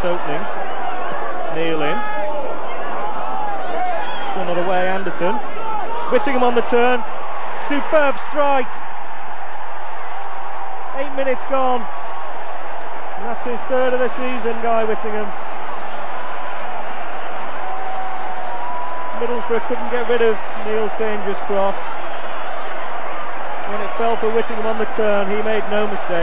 opening. Neil in. Still not away, Anderton. Whittingham on the turn. Superb strike. 8 minutes gone. And that's his third of the season, Guy Whittingham. Middlesbrough couldn't get rid of Neil's dangerous cross. When it fell for Whittingham on the turn, he made no mistake.